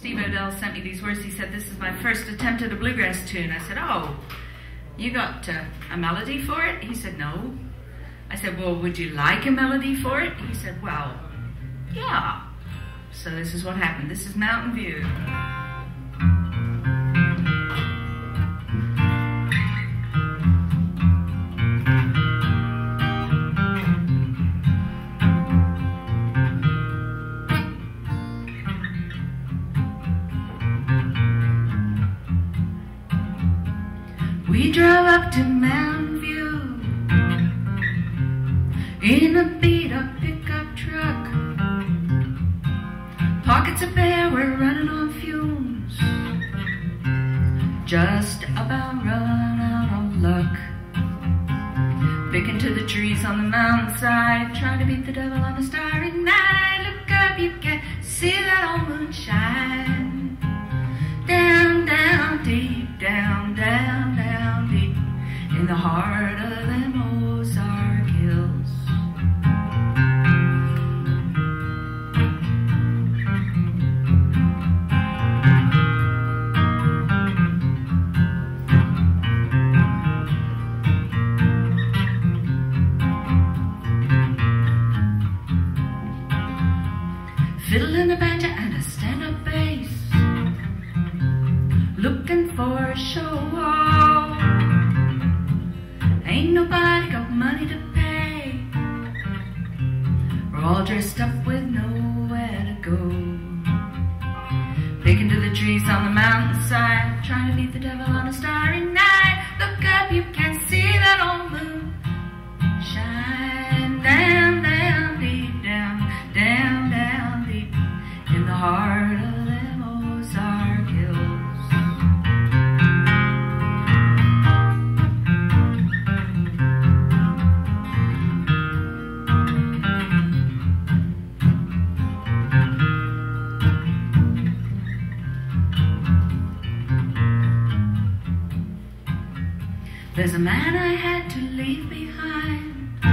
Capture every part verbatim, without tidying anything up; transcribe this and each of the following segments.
Steve Odell sent me these words. He said, "This is my first attempt at a bluegrass tune." I said, "Oh, you got uh, a melody for it?" He said, "No." I said, "Well, would you like a melody for it?" He said, "Well, yeah." So this is what happened. This is Mountain View. We drove up to Mountain View in a beat-up pickup truck. Pockets of bear were running on fumes, just about run out of luck. Picking to the trees on the mountainside, trying to beat the devil on a starry night. Look up, you can see that old moon shine. Down, down, deep, down, down, down, deep in the heart of them Ozark Hills. Fiddle in the banjo and a stand-up bass, looking for a show. Ain't nobody got money to pay. We're all dressed up with nowhere to go. Picking to the trees on the mountainside, trying to beat the devil on a starry night. Look up, you can see that old moon shine. Down, down, deep, down, down, down, deep in the heart of them Ozark Hills. There's a man I had to leave behind.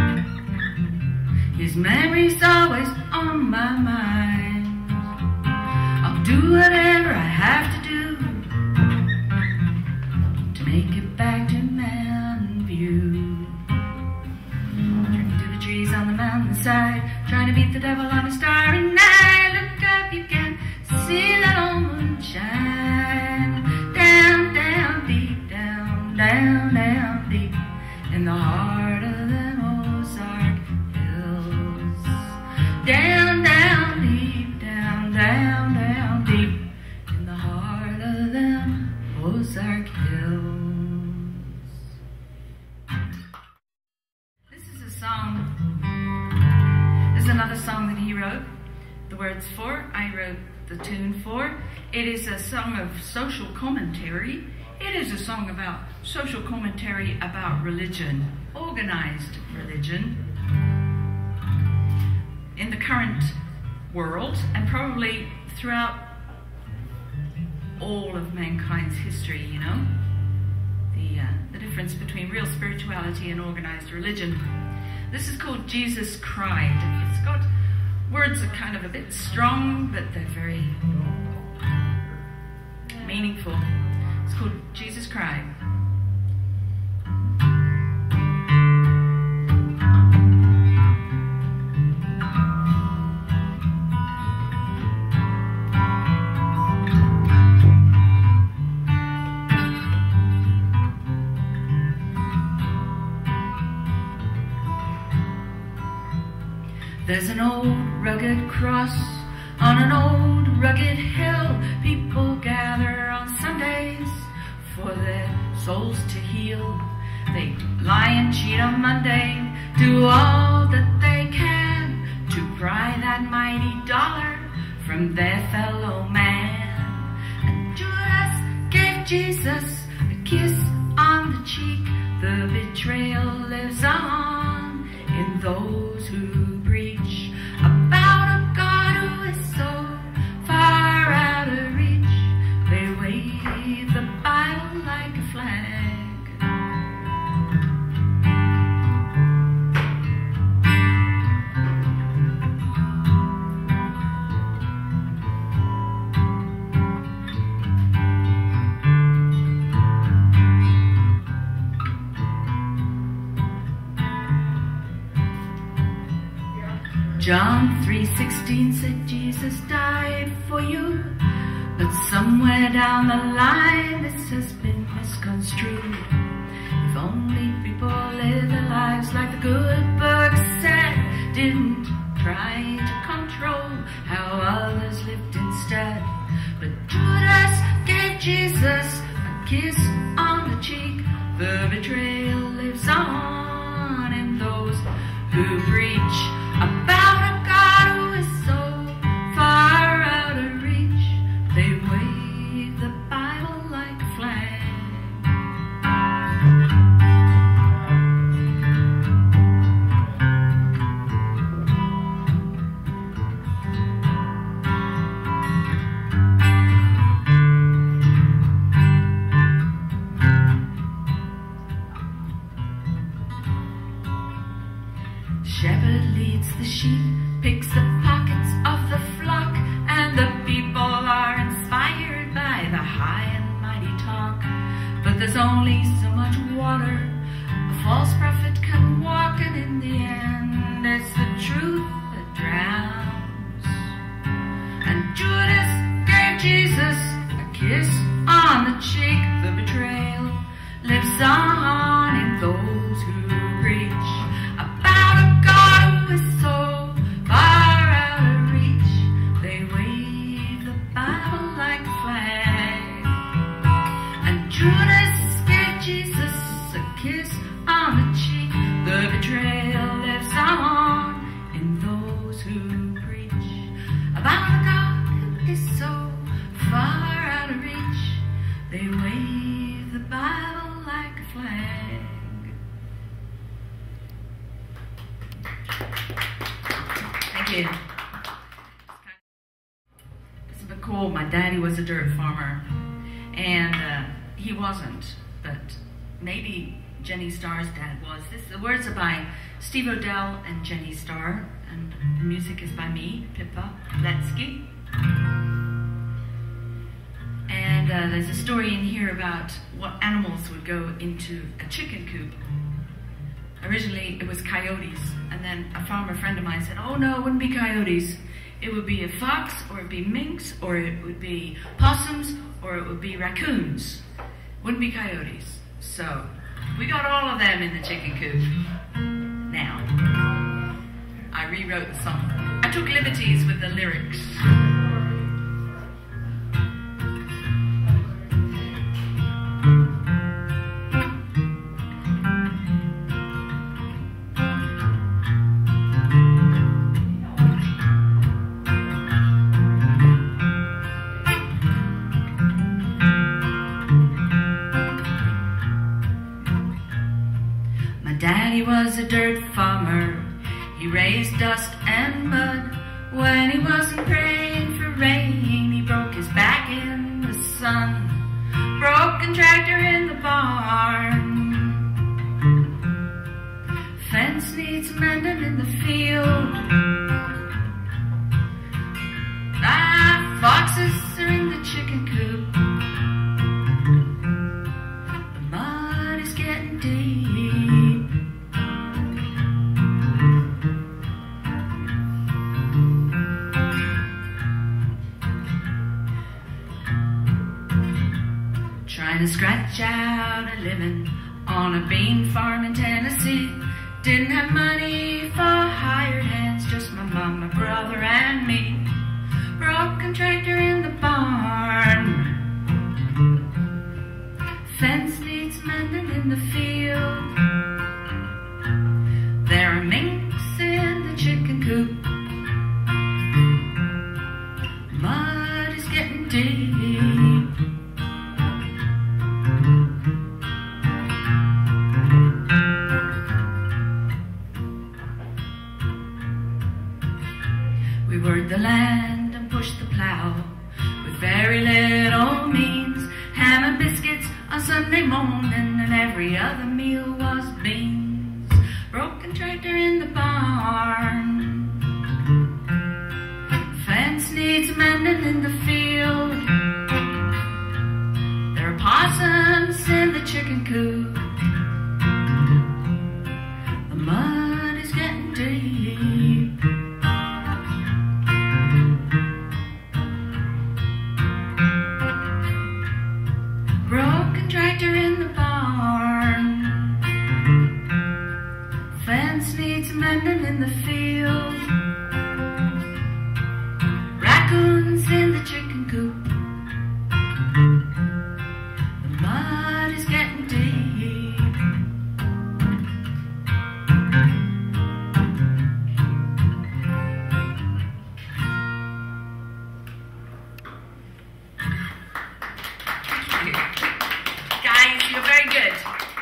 His memory's always on my mind. I'll do whatever I have to do to make it back to Mountain View. Drinking to the trees on the mountainside, trying to beat the devil on a starry night. Look up, you can see that old moon shine. Down, down, deep, down, down, down, deep in the heart of them Ozark Hills. Down, down, deep, down, down, down, deep in the heart of them Ozark Hills. This is a song, this is another song that he wrote the words for. I wrote the tune for. It is a song of social commentary. It is a song about social commentary about religion, organized religion in the current world and probably throughout all of mankind's history, you know, the, uh, the difference between real spirituality and organized religion. This is called Jesus Cried. It's got words that are kind of a bit strong, but they're very meaningful. It's called Jesus Cried. There's an old rugged cross on an old rugged hill. People gather on Sundays for their souls to heal. They lie and cheat on Monday, do all that they can to pry that mighty dollar from their fellow man. And Judas gave Jesus a kiss on the cheek. The betrayal lives on in those who preach about a God who is so far out of reach. They wave the Bible like a flag. John three sixteen said Jesus died for you, but somewhere down the line this has been misconstrued. If only people live their lives like the good book said, didn't try to control how others lived instead. But Judas gave Jesus a kiss on the cheek. The betrayal lives on in those who preach about a God who is so far out of reach. They wave the Bible like a flag. Shepherd leads the sheep, picks the pockets of the flock, and the people are inspired by the high and mighty talk. But there's only so much water a false prophet can walk, and in the end it's the truth that drowns. And Judas gave Jesus a kiss on the cheek. The betrayal lives on in those who preach about a God who is so far out of reach. They wave the Bible like a flag. And Judas gave Jesus a kiss on the cheek. The betrayal lives on in those who preach about a God who is so far out of reach. They wave the Bible like a flag. Thank you. It's a bit cool. My daddy was a dirt farmer, and uh, he wasn't, but maybe Jenny Starr's dad was. This, the words are by Steve Odell and Jenny Starr, and the music is by me, Pippa, Letsky. And uh, there's a story in here about what animals would go into a chicken coop. Originally, it was coyotes, and then a farmer friend of mine said, oh no, it wouldn't be coyotes. It would be a fox, or it would be minks, or it would be possums, or it would be raccoons. It wouldn't be coyotes. So, we got all of them in the chicken coop. Now, I rewrote the song. I took liberties with the lyrics. Daddy was a dirt farmer. He raised dust and mud. When he wasn't praying for rain, he broke his back in the sun. Broken tractor in the barn. Fence needs mending in the field. Ah, foxes are in the chicken coop. The mud is getting deep. Trying to scratch out a living on a bean farm in Tennessee. Didn't have money for hired hands, just my mom, my brother, and me. Broken tractor in the barn. Fence needs mending in the field. There are minks in the chicken coop. Mud is getting deep. We worked the land and pushed the plow with very little means. Ham and biscuits on Sunday morning, and every other meal was beans. Broken tractor in the barn. Fence needs mending in the field. There are possums in the chicken coop. The mud is getting deep. mending in the field, raccoons in the chicken coop. The mud is getting deep. Thank you. Guys, you're very good.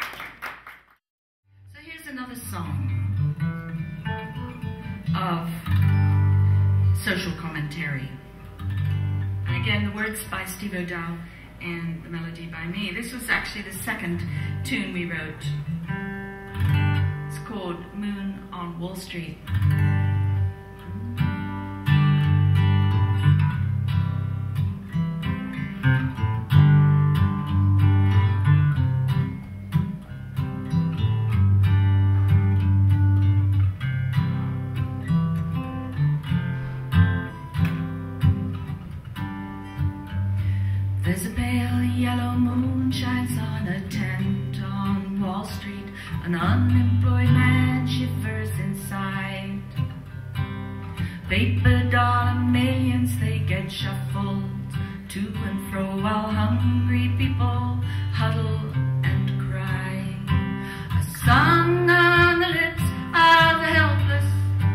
So here's another song of social commentary. And again, the words by Steve O'Dowd and the melody by me. This was actually the second tune we wrote. It's called Moon on Wall Street. There's a pale yellow moon shines on a tent on Wall Street. An unemployed man shivers inside. Paper dollar millions, they get shuffled to and fro while hungry people huddle and cry. A song on the lips of the helpless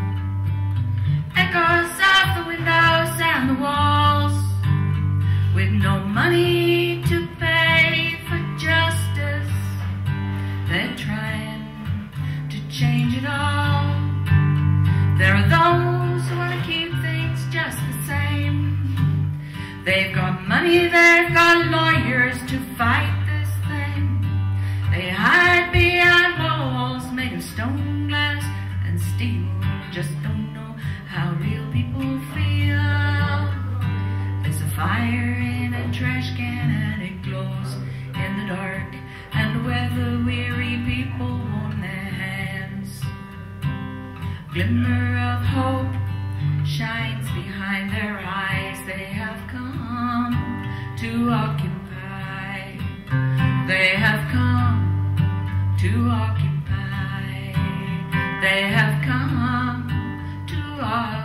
echoes off the windows and the walls. With no money to pay for justice, they're trying to change it all. There are those who want to keep things just the same. They've got money, they've got lawyers to fight this thing. They hide behind walls made of stone, glass, and steel. Just don't know how real people feel. There's a fire in a trash can and it glows in the dark, and weather-weary people warm their hands. A glimmer of hope shines behind their eyes. They have come to occupy. They have come to occupy. They have come to occupy.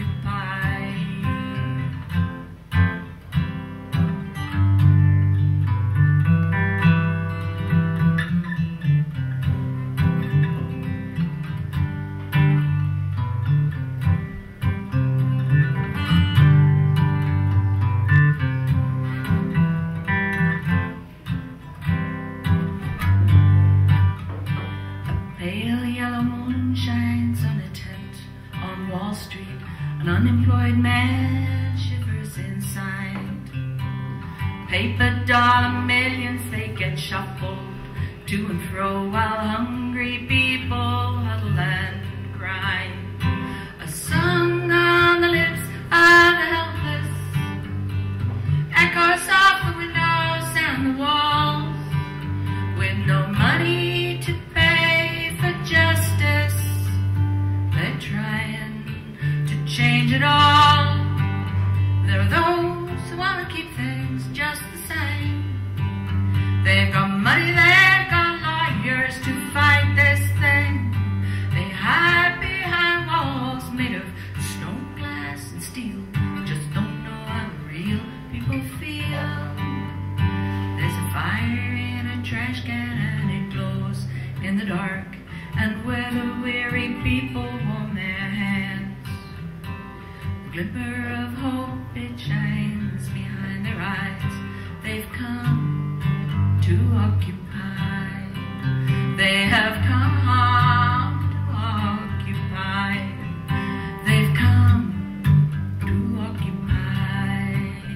Pale yellow moon shines on a tent on Wall Street. An unemployed man shivers inside. Paper dollar millions, they get shuffled to and fro while hungry people huddle and cry. A song on the lips of the helpless echoes off the windows and the walls. With no money to pay for justice, they're trying to change it all. There are those who want to keep things just the same. They've got money, they've got lawyers to fight this thing. They hide behind walls made of stone, glass, and steel. Just don't know how real people feel. There's a fire in a trash can and it glows in the dark, and weather-weary people warm their hands. The glimmer of hope, it shines behind their eyes. They've come to occupy. They have come to occupy. They've come to occupy.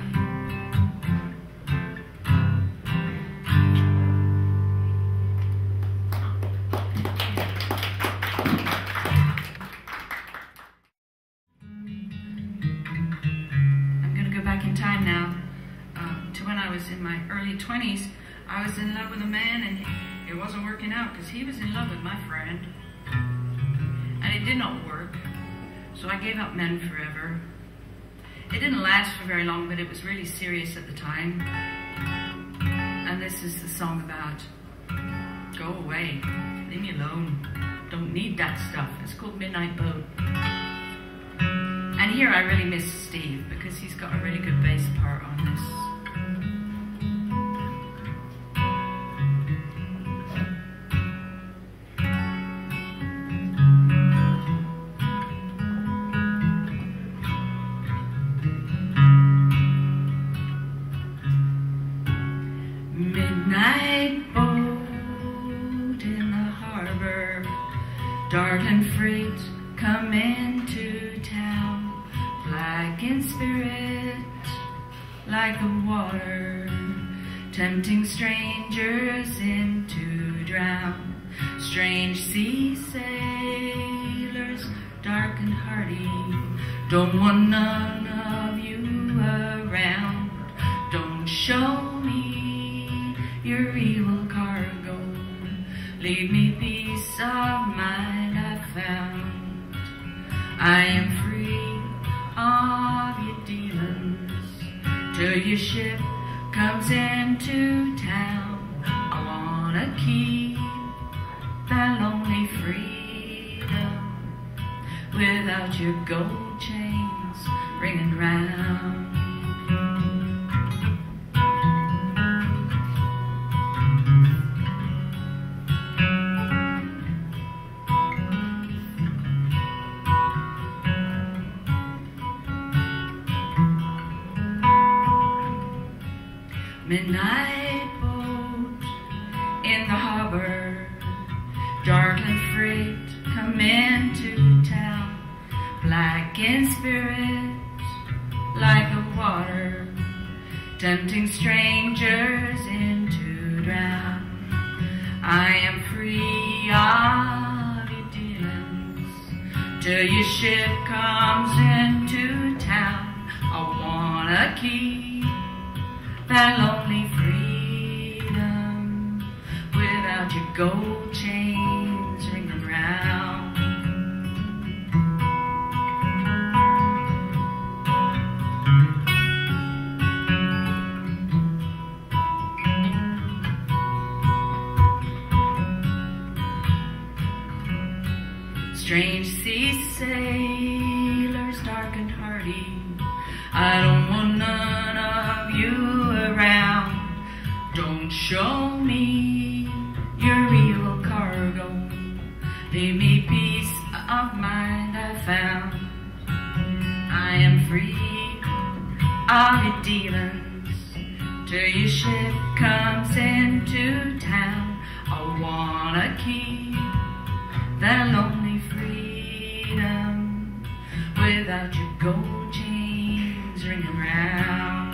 I'm going to go back in time now uh, to when I was in my early twenties. I was in love with a man, and it wasn't working out because he was in love with my friend, and it did not work. So I gave up men forever. It didn't last for very long, but it was really serious at the time. And this is the song about, go away, leave me alone, don't need that stuff. It's called Midnight Boat. And here I really miss Steve because he's got a really good bass part on this. Midnight boat in the harbor, darting freight come into town, black in spirit like the water, tempting strangers in to drown. Strange sea sailors, dark and hardy, don't want none of you around. Don't show me your evil cargo, leave me peace of mind I found. I am free of your demons till your ship comes into town. I wanna keep that lonely freedom without your gold chains ringing round. Midnight boat in the harbor, darkling freight come into town, black in spirit like the water, tempting strangers in to drown. I am free of your dealings till your ship comes into town. I wanna keep that lonely freedom without your gold chains ringing round. Strange sea sailors, dark and hardy, I don't want none of you around. Don't show me your evil cargo, leave me peace of mind I found. I am free of your demons till your ship comes into town. I wanna keep that lonely freedom without your gold chains ringing round.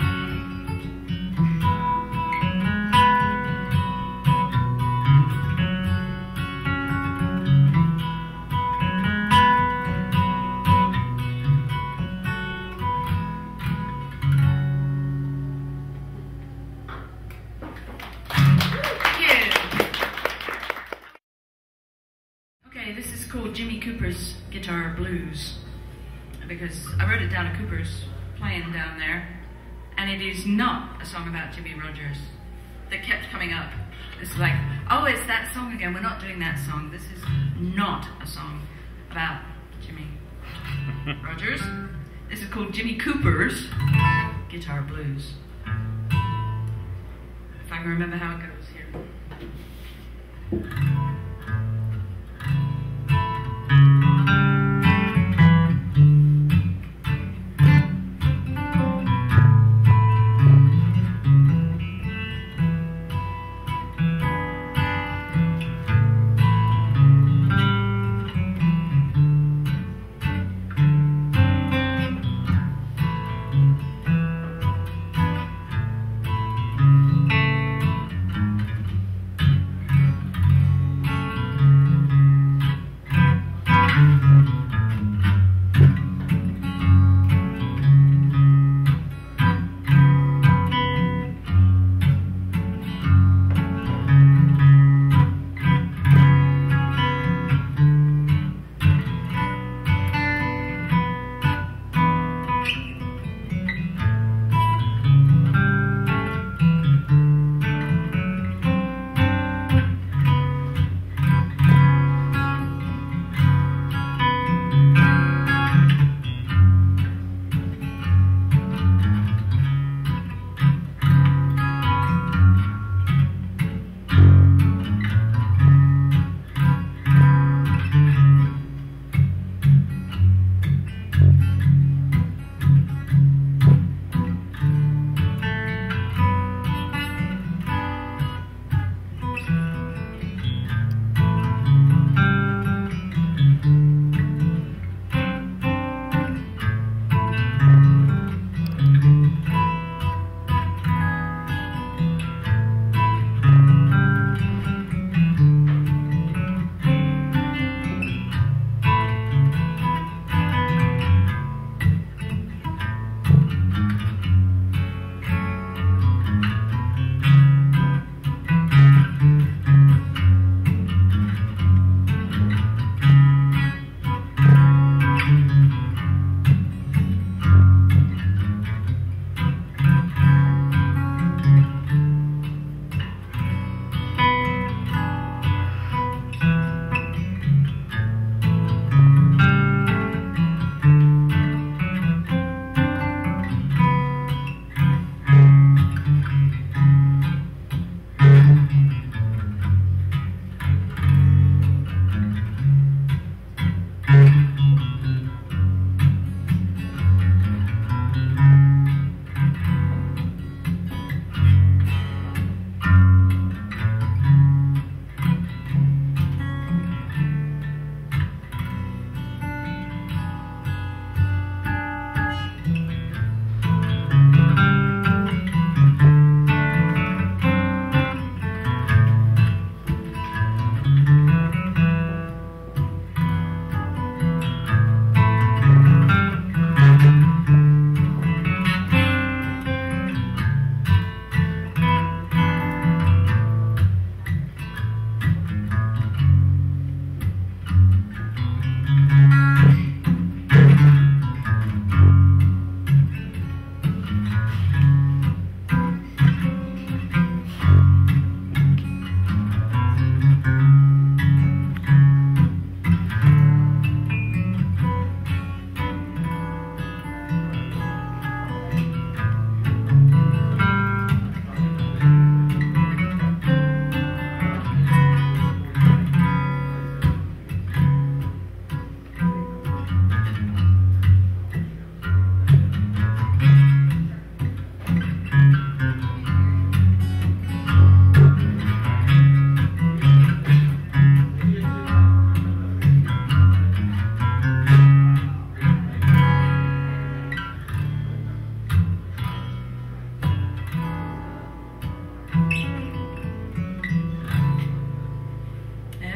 This is called Jimmy Cooper's Guitar Blues, because I wrote it down at Cooper's playing down there, and it is not a song about Jimmy Rogers. That kept coming up. It's like, oh, it's that song again. We're not doing that song. This is not a song about Jimmy Rogers. This is called Jimmy Cooper's Guitar Blues. If I can remember how it goes here.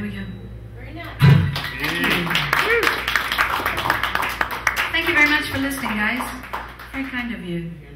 Hallelujah. Very nice. Thank you. Thank you very much for listening, guys. Very kind of you.